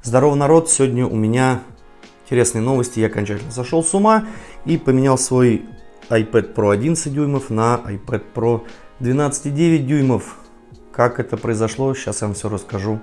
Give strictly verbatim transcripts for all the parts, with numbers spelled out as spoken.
Здорово, народ! Сегодня у меня интересные новости. Я окончательно сошел с ума и поменял свой iPad Pro одиннадцать дюймов на iPad Pro двенадцать и девять дюймов. Как это произошло, сейчас я вам все расскажу.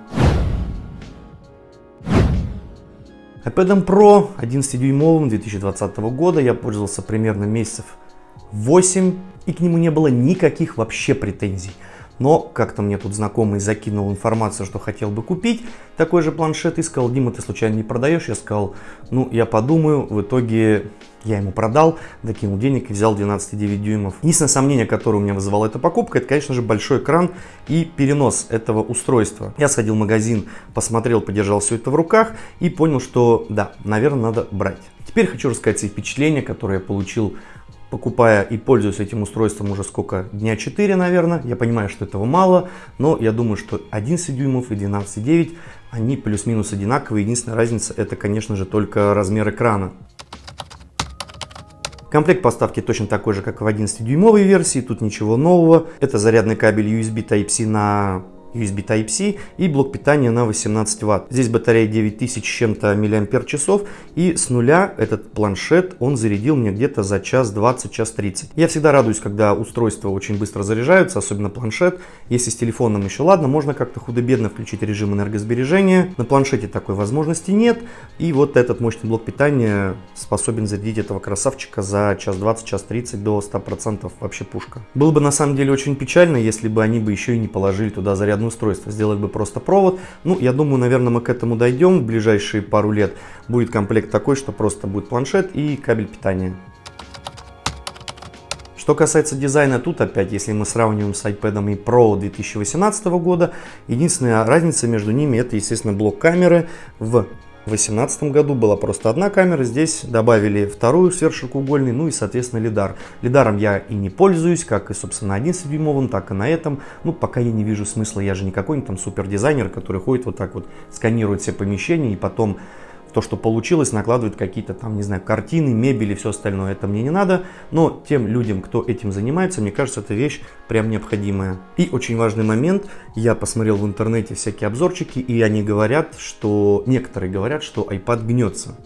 iPad Pro одиннадцатидюймовым две тысячи двадцатого года я пользовался примерно месяцев восемь, и к нему не было никаких вообще претензий. Но как-то мне тут знакомый закинул информацию, что хотел бы купить такой же планшет, и сказал: Дима, ты случайно не продаешь? Я сказал: ну, я подумаю. В итоге я ему продал, докинул денег и взял двенадцать и девять дюймов. Единственное сомнение, которое у меня вызывала эта покупка, это, конечно же, большой экран и перенос этого устройства. Я сходил в магазин, посмотрел, подержал все это в руках и понял, что да, наверное, надо брать. Теперь хочу рассказать свои впечатления, которые я получил, покупая и пользуюсь этим устройством уже сколько, дня четыре, наверное. Я понимаю, что этого мало, но я думаю, что одиннадцать дюймов и двенадцать и девять, они плюс-минус одинаковые. Единственная разница — это, конечно же, только размер экрана. Комплект поставки точно такой же, как в одиннадцатидюймовой версии, тут ничего нового. Это зарядный кабель ю эс би Type-C на ю эс би Type-C и блок питания на восемнадцать ватт. Здесь батарея девять тысяч с чем-то миллиампер-часов, и с нуля этот планшет он зарядил мне где-то за час двадцать, час тридцать. Я всегда радуюсь, когда устройства очень быстро заряжаются, особенно планшет. Если с телефоном еще ладно, можно как-то худо-бедно включить режим энергосбережения. На планшете такой возможности нет, и вот этот мощный блок питания способен зарядить этого красавчика за час двадцать, час тридцать до ста процентов. Вообще пушка. Было бы на самом деле очень печально, если бы они бы еще и не положили туда зарядную устройство, сделать бы просто провод. Ну, я думаю, наверное, мы к этому дойдем в ближайшие пару лет. Будет комплект такой, что просто будет планшет и кабель питания. Что касается дизайна, тут опять, если мы сравниваем с iPad и Pro две тысячи восемнадцатого года, единственная разница между ними — это, естественно, блок камеры. В В две тысячи восемнадцатом году была просто одна камера, здесь добавили вторую сверхширокоугольный, ну и, соответственно, лидар. Лидаром я и не пользуюсь, как и, собственно, на одиннадцатидюймовом, так и на этом. Ну, пока я не вижу смысла, я же не какой-нибудь там супер дизайнер, который ходит вот так вот, сканирует все помещения и потом то, что получилось, накладывает какие-то там, не знаю, картины, мебель и все остальное. Это мне не надо, но тем людям, кто этим занимается, мне кажется, эта вещь прям необходимая. И очень важный момент, я посмотрел в интернете всякие обзорчики, и они говорят, что, некоторые говорят, что iPad гнется.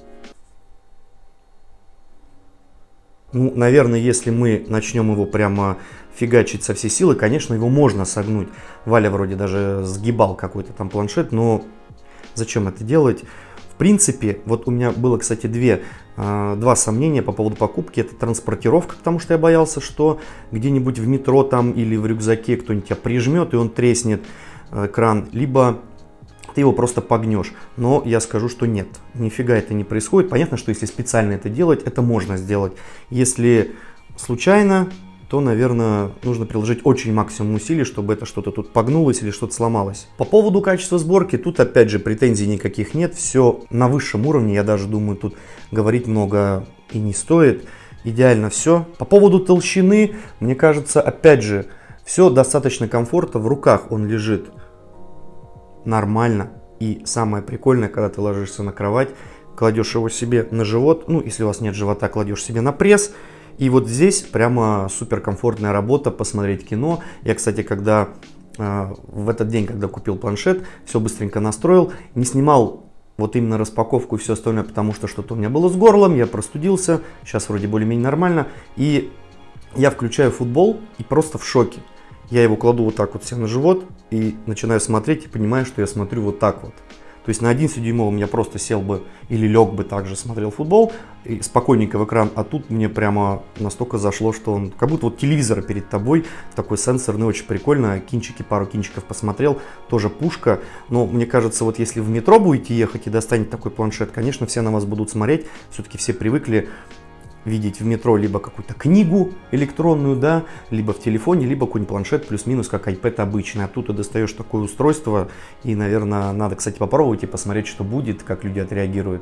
Ну, наверное, если мы начнем его прямо фигачить со всей силы, конечно, его можно согнуть. Валя вроде даже сгибал какой-то там планшет, но зачем это делать? В принципе, вот у меня было, кстати, две, два сомнения по поводу покупки. Это транспортировка, потому что я боялся, что где-нибудь в метро там или в рюкзаке кто-нибудь тебя прижмет и он треснет, экран, либо ты его просто погнешь. Но я скажу, что нет, нифига это не происходит. Понятно, что если специально это делать, это можно сделать. Если случайно, то, наверное, нужно приложить очень максимум усилий, чтобы это что-то тут погнулось или что-то сломалось. По поводу качества сборки, тут опять же претензий никаких нет. Все на высшем уровне, я даже думаю, тут говорить много и не стоит. Идеально все. По поводу толщины, мне кажется, опять же, все достаточно комфортно. В руках он лежит нормально. И самое прикольное, когда ты ложишься на кровать, кладешь его себе на живот. Ну, если у вас нет живота, кладешь себе на пресс. И вот здесь прямо супер комфортная работа, посмотреть кино. Я, кстати, когда э, в этот день, когда купил планшет, все быстренько настроил, не снимал вот именно распаковку и все остальное, потому что что-то у меня было с горлом, я простудился, сейчас вроде более-менее нормально. И я включаю футбол и просто в шоке. Я его кладу вот так вот себе на живот и начинаю смотреть и понимаю, что я смотрю вот так вот. То есть на одиннадцатидюймовом я просто сел бы или лег бы также, смотрел футбол и спокойненько в экран, а тут мне прямо настолько зашло, что он как будто вот телевизор перед тобой, такой сенсорный, очень прикольно. Кинчики, пару кинчиков посмотрел, тоже пушка. Но мне кажется, вот если в метро будете ехать и достанете такой планшет, конечно, все на вас будут смотреть, все-таки все привыкли видеть в метро либо какую-то книгу электронную, да, либо в телефоне, либо какой-нибудь планшет плюс-минус, как iPad обычный. А тут ты достаешь такое устройство, и, наверное, надо, кстати, попробовать и посмотреть, что будет, как люди отреагируют.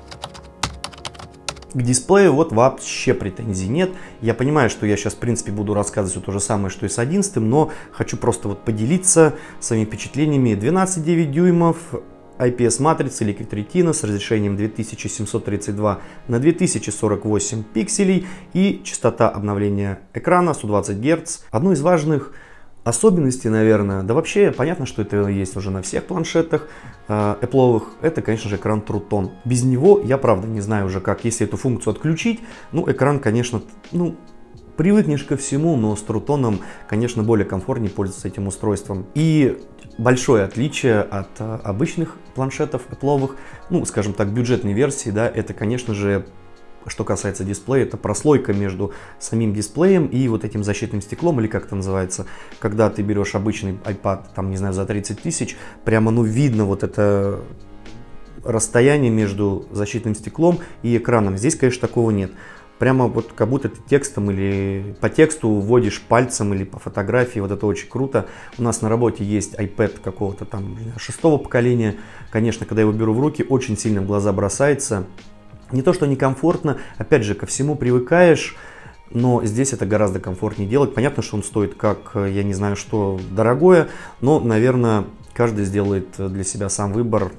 К дисплею вот вообще претензий нет. Я понимаю, что я сейчас, в принципе, буду рассказывать все то же самое, что и с одиннадцатым, но хочу просто вот поделиться своими впечатлениями. двенадцать и девять дюймов, ай пи эс-матрица Liquid Retina с разрешением две тысячи семьсот тридцать два на две тысячи сорок восемь пикселей и частота обновления экрана сто двадцать герц. Одно из важных Особенности, наверное, да вообще понятно, что это есть уже на всех планшетах Apple'овых, это, конечно же, экран True Tone. Без него я, правда, не знаю уже как, если эту функцию отключить, ну, экран, конечно, ну, привыкнешь ко всему, но с True Tone, конечно, более комфортнее пользоваться этим устройством. И большое отличие от обычных планшетов Apple'овых, ну, скажем так, бюджетной версии, да, это, конечно же, что касается дисплея, это прослойка между самим дисплеем и вот этим защитным стеклом, или как это называется, когда ты берешь обычный iPad, там, не знаю, за тридцать тысяч, прямо, ну, видно вот это расстояние между защитным стеклом и экраном. Здесь, конечно, такого нет. Прямо вот как будто ты текстом или по тексту вводишь пальцем или по фотографии, вот это очень круто. У нас на работе есть iPad какого-то там шестого поколения, конечно, когда я его беру в руки, очень сильно в глаза бросается. Не то, что некомфортно, опять же, ко всему привыкаешь, но здесь это гораздо комфортнее делать. Понятно, что он стоит как, я не знаю что, дорогое, но, наверное, каждый сделает для себя сам выбор.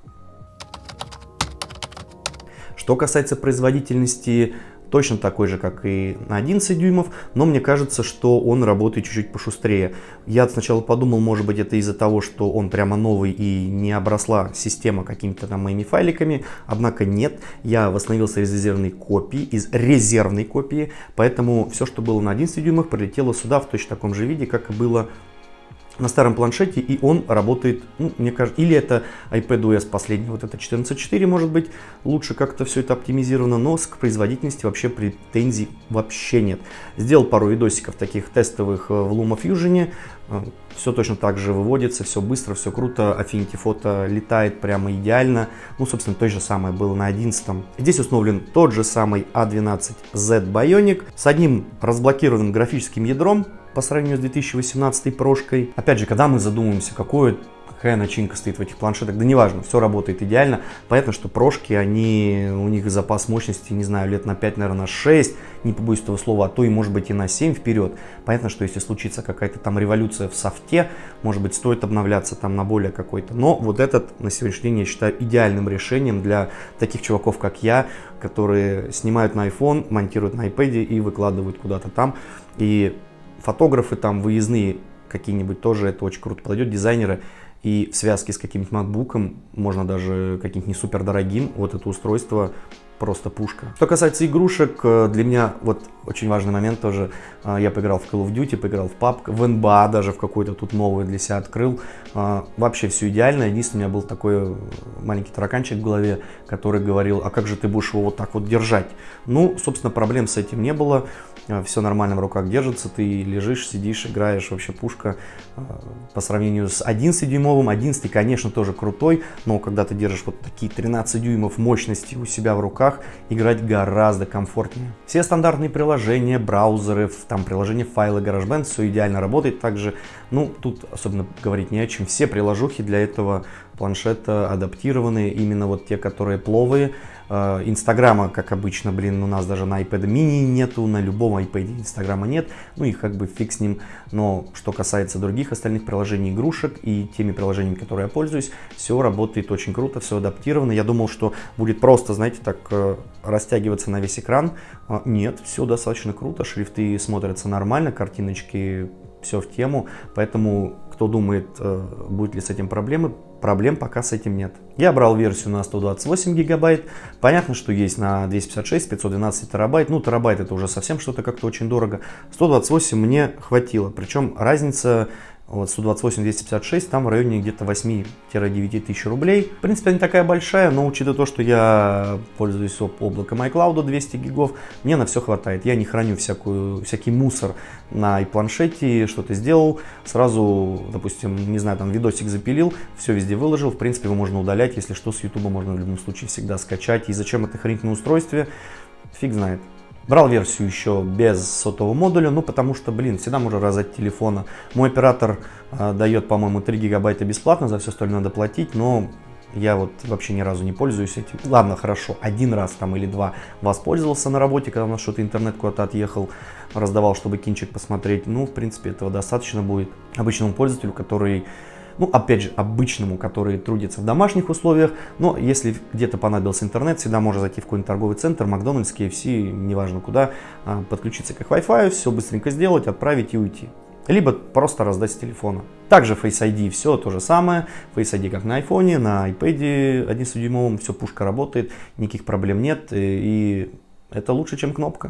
Что касается производительности, точно такой же, как и на одиннадцать дюймов, но мне кажется, что он работает чуть-чуть пошустрее. Я сначала подумал, может быть, это из-за того, что он прямо новый и не обросла система какими-то там моими файликами, однако нет, я восстановился из резервной копии, из резервной копии, поэтому все, что было на одиннадцати дюймах, прилетело сюда в точно таком же виде, как и было на старом планшете, и он работает, ну, мне кажется, или это iPadOS последний, вот это четырнадцать четыре, может быть, лучше как-то все это оптимизировано, но с производительности вообще претензий вообще нет. Сделал пару видосиков таких тестовых в LumaFusion, все точно так же выводится, все быстро, все круто, Affinity фото летает прямо идеально, ну, собственно, то же самое было на одиннадцатом. Здесь установлен тот же самый а двенадцать зет Bionic с одним разблокированным графическим ядром, по сравнению с две тысячи восемнадцатой прошкой. Опять же, когда мы задумываемся, какое, какая начинка стоит в этих планшетах, да неважно, все работает идеально. Понятно, что прошки, они, у них запас мощности, не знаю, лет на пять, наверное, на шесть, не побоюсь этого слова, а то и может быть и на семь вперед. Понятно, что если случится какая-то там революция в софте, может быть, стоит обновляться там на более какой-то. Но вот этот на сегодняшний день я считаю идеальным решением для таких чуваков, как я, которые снимают на iPhone, монтируют на iPad и выкладывают куда-то там. И фотографы там выездные какие-нибудь тоже, это очень круто подойдет, дизайнеры, и в связке с каким-нибудь макбуком, можно даже каким-нибудь не супер дорогим, вот это устройство просто пушка. Что касается игрушек, для меня вот очень важный момент тоже, я поиграл в Call of Duty, поиграл в пабг, в эн би эй даже в какой-то тут новый для себя открыл, вообще все идеально. Единственное, у меня был такой маленький тараканчик в голове, который говорил, а как же ты будешь его вот так вот держать? Ну, собственно, проблем с этим не было, все нормально в руках держится, ты лежишь, сидишь, играешь, вообще пушка. По сравнению с одиннадцатидюймовым, одиннадцатый, конечно, тоже крутой, но когда ты держишь вот такие тринадцать дюймов мощности у себя в руках, играть гораздо комфортнее. Все стандартные приложения, браузеры, там приложения, файлы, GarageBand, все идеально работает. Также, ну, тут особенно говорить не о чем. Все приложухи для этого планшета адаптированы, именно вот те, которые пловые. Инстаграма, как обычно, блин, у нас даже на iPad mini нету, на любом iPad Инстаграма нет, ну и как бы фиг с ним. Но что касается других остальных приложений, игрушек и теми приложениями, которые я пользуюсь, все работает очень круто, все адаптировано. Я думал, что будет просто, знаете, так растягиваться на весь экран. Нет, все достаточно круто, шрифты смотрятся нормально, картиночки, все в тему, поэтому кто думает, будет ли с этим проблемы, проблем пока с этим нет. Я брал версию на сто двадцать восемь гигабайт. Понятно, что есть на двести пятьдесят шесть, пятьсот двенадцать терабайт. Ну, терабайт это уже совсем что-то как-то очень дорого. сто двадцать восемь мне хватило. Причем разница вот сто двадцать восемь двести пятьдесят шесть там в районе где-то восьми-девяти тысяч рублей. В принципе, не такая большая, но учитывая то, что я пользуюсь облаком iCloud двести гигов, мне на все хватает. Я не храню всякую, всякий мусор на iPlanшете, что-то сделал, сразу, допустим, не знаю, там видосик запилил, все везде выложил. В принципе, его можно удалять, если что, с YouTube можно в любом случае всегда скачать. И зачем это хранить на устройстве, фиг знает. Брал версию еще без сотового модуля, ну потому что, блин, всегда можно раздать телефона. Мой оператор э, дает, по-моему, три гигабайта бесплатно, за все остальное надо платить, но я вот вообще ни разу не пользуюсь этим. Ладно, хорошо, один раз там или два воспользовался на работе, когда у нас что-то интернет куда-то отъехал, раздавал, чтобы кинчик посмотреть. Ну, в принципе, этого достаточно будет обычному пользователю, который... Ну, опять же, обычному, который трудится в домашних условиях, но если где-то понадобился интернет, всегда можно зайти в какой-нибудь торговый центр, Макдональдс, кей эф си, неважно куда, подключиться к их Wi-Fi, все быстренько сделать, отправить и уйти. либо просто раздать с телефона. Также Face ай ди все то же самое. Face ай ди как на айфоне, на iPad одиннадцатидюймовом, все, пушка работает, никаких проблем нет, и это лучше, чем кнопка.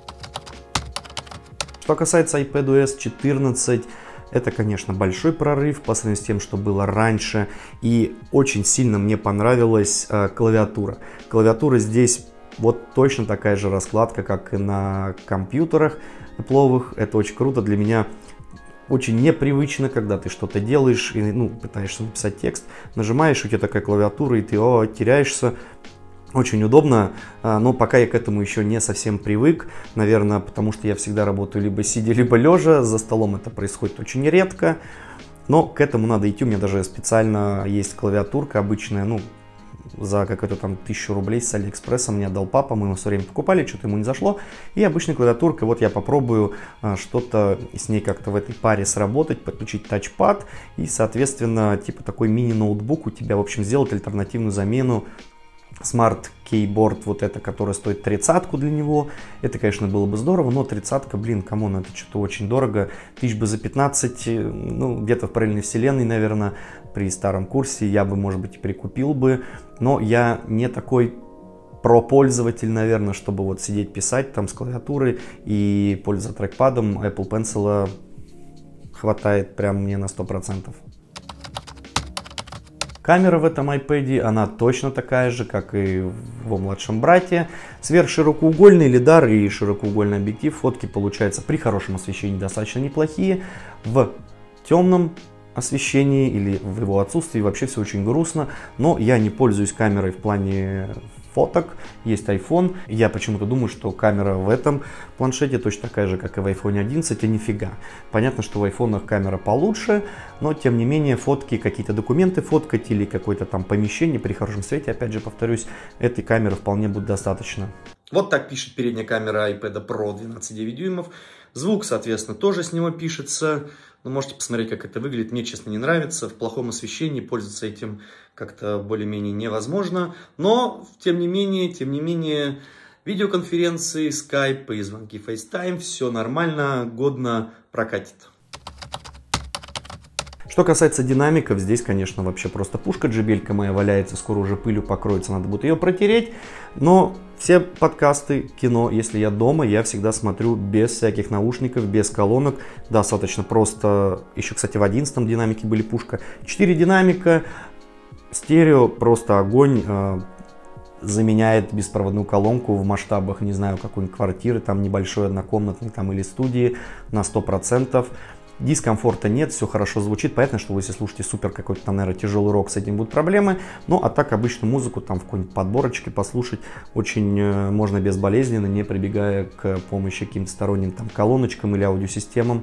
Что касается iPadOS четырнадцать, это, конечно, большой прорыв по сравнению с тем, что было раньше, и очень сильно мне понравилась э, клавиатура. Клавиатура здесь вот точно такая же раскладка, как и на компьютерах Apple'овых. Это очень круто. Для меня очень непривычно, когда ты что-то делаешь и ну, пытаешься написать текст, нажимаешь, у тебя такая клавиатура, и ты о, теряешься. Очень удобно, но пока я к этому еще не совсем привык, наверное, потому что я всегда работаю либо сидя, либо лежа, за столом это происходит очень редко, но к этому надо идти. У меня даже специально есть клавиатурка обычная, ну, за какую-то там тысячу рублей с Алиэкспресса мне отдал папа, мы его все время покупали, что-то ему не зашло, и обычная клавиатурка, вот я попробую что-то с ней как-то в этой паре сработать, подключить тачпад, и, соответственно, типа такой мини-ноутбук у тебя, в общем, сделать альтернативную замену. Smart Keyboard, вот это, который стоит тридцатку для него, это, конечно, было бы здорово, но тридцатка, блин, камон, это что-то очень дорого, тысяч бы за пятнадцать, ну, где-то в параллельной вселенной, наверное, при старом курсе я бы, может быть, и прикупил бы, но я не такой про-пользователь, наверное, чтобы вот сидеть писать там с клавиатурой и пользоваться трекпадом. Apple Pencil хватает прям мне на сто процентов. Камера в этом iPad, она точно такая же, как и в его младшем брате. Сверхширокоугольный лидар и широкоугольный объектив. Фотки получаются при хорошем освещении достаточно неплохие. В темном освещении или в его отсутствии вообще все очень грустно. Но я не пользуюсь камерой в плане фоток. Есть iPhone. Я почему-то думаю, что камера в этом планшете точно такая же, как и в айфон одиннадцать, а нифига. Понятно, что в айфонах камера получше, но тем не менее фотки, какие-то документы фоткать или какое-то там помещение при хорошем свете, опять же повторюсь, этой камеры вполне будет достаточно. Вот так пишет передняя камера iPad Pro двенадцать и девять дюймов. Звук, соответственно, тоже с него пишется. Вы можете посмотреть, как это выглядит. Мне, честно, не нравится. В плохом освещении пользоваться этим как-то более-менее невозможно. Но, тем не менее, тем не менее, видеоконференции, скайп и звонки FaceTime, все нормально, годно прокатит. Что касается динамиков, здесь, конечно, вообще просто пушка. джи би эль-ка моя валяется, скоро уже пылью покроется, надо будет ее протереть. Но все подкасты, кино, если я дома, я всегда смотрю без всяких наушников, без колонок. Достаточно просто. Еще, кстати, в одиннадцатом динамике были пушка. четыре динамика, стерео, просто огонь. Заменяет беспроводную колонку в масштабах, не знаю, какой-нибудь квартиры, там небольшой однокомнатной там, или студии на сто процентов. Дискомфорта нет, все хорошо звучит. Понятно, что вы если слушаете супер какой-то там, наверное, тяжелый рок, с этим будут проблемы. Ну, а так обычно музыку там в какой-нибудь подборочке послушать очень э, можно безболезненно, не прибегая к помощи каким-то сторонним там колоночкам или аудиосистемам.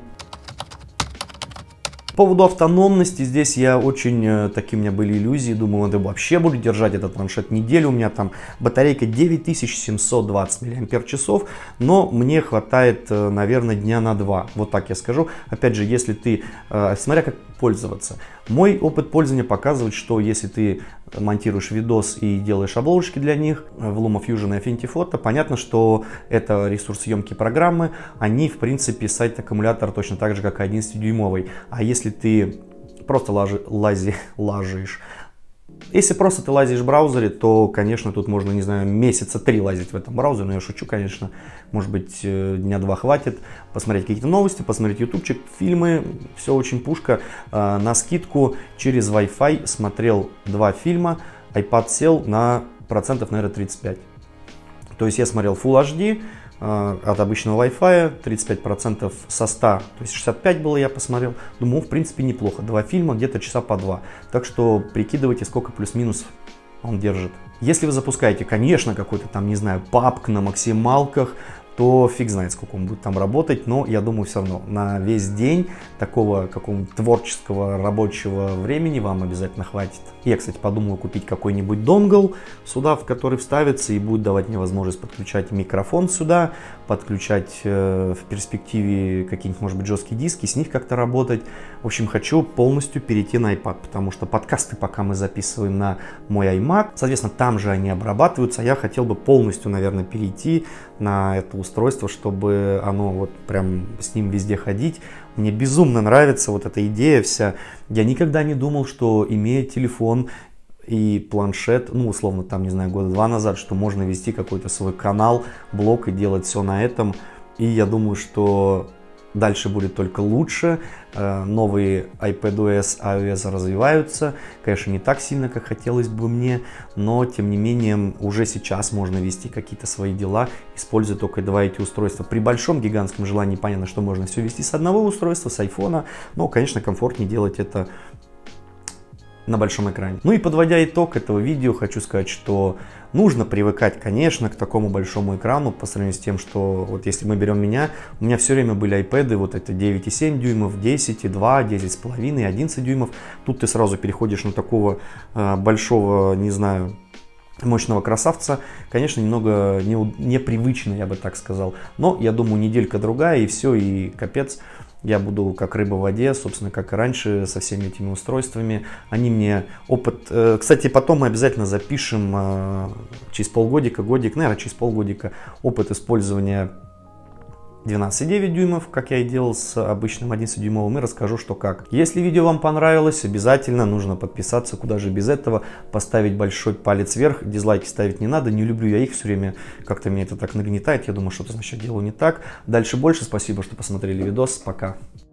По поводу автономности, здесь я очень, такие у меня были иллюзии, думаю, я вообще буду держать этот планшет неделю, у меня там батарейка девять тысяч семьсот двадцать миллиампер-часов, но мне хватает, наверное, дня на два, вот так я скажу. Опять же, если ты, смотря как пользоваться. Мой опыт пользования показывает, что если ты монтируешь видос и делаешь обложки для них в LumaFusion и Affinity Photo, понятно, что это ресурсоемкие программы, они в принципе садят аккумулятор точно так же, как и одиннадцатидюймовый. А если ты просто лажи, лази, лажишь, если просто ты лазишь в браузере, то, конечно, тут можно, не знаю, месяца три лазить в этом браузере, но я шучу, конечно, может быть, дня два хватит, посмотреть какие-то новости, посмотреть ютубчик, фильмы, все очень пушка. На скидку через Wi-Fi смотрел два фильма, iPad сел на процентов, наверное, тридцать пять. То есть я смотрел Full эйч ди, от обычного Wi-Fi, тридцать пять процентов со ста, то есть шестьдесят пять было, я посмотрел. Думаю, в принципе, неплохо. Два фильма, где-то часа по два. Так что прикидывайте, сколько плюс-минус он держит. Если вы запускаете, конечно, какой-то там, не знаю, пабг на максималках, то фиг знает, сколько он будет там работать, но я думаю, все равно на весь день такого какого-нибудь творческого рабочего времени вам обязательно хватит. Я, кстати, подумал купить какой-нибудь донгл сюда, в который вставится и будет давать мне возможность подключать микрофон сюда, подключать э, в перспективе какие-нибудь, может быть, жесткие диски, с них как-то работать. В общем, хочу полностью перейти на iPad, потому что подкасты пока мы записываем на мой iMac, соответственно, там же они обрабатываются, а я хотел бы полностью, наверное, перейти на эту устройство, чтобы оно вот прям с ним везде ходить. Мне безумно нравится вот эта идея вся. Я никогда не думал, что имея телефон и планшет, ну условно там, не знаю, года два назад, что можно вести какой-то свой канал, блог и делать все на этом. И я думаю, что дальше будет только лучше. Новые iPadOS, iOS развиваются. Конечно, не так сильно, как хотелось бы мне, но тем не менее уже сейчас можно вести какие-то свои дела, используя только два эти устройства. При большом гигантском желании понятно, что можно все вести с одного устройства, с айфона, но, конечно, комфортнее делать это на большом экране. Ну и подводя итог этого видео, хочу сказать, что нужно привыкать, конечно, к такому большому экрану по сравнению с тем, что вот если мы берем меня, у меня все время были iPad, вот это девять и семь дюймов, десять и два, десять с половиной, одиннадцать дюймов. Тут ты сразу переходишь на такого э, большого, не знаю, мощного красавца, конечно, немного не, непривычно, я бы так сказал. Но я думаю, неделька-другая и все, и капец. Я буду как рыба в воде, собственно, как и раньше, со всеми этими устройствами. Они мне опыт... Кстати, потом мы обязательно запишем через полгодика, годик, наверное, через полгодика опыт использования двенадцать и девять дюймов, как я и делал с обычным одиннадцатидюймовым, и расскажу, что как. Если видео вам понравилось, обязательно нужно подписаться, куда же без этого, поставить большой палец вверх, дизлайки ставить не надо, не люблю я их, все время как-то меня это так нагнетает, я думаю, что-то значит делаю не так. Дальше больше, спасибо, что посмотрели видос, пока.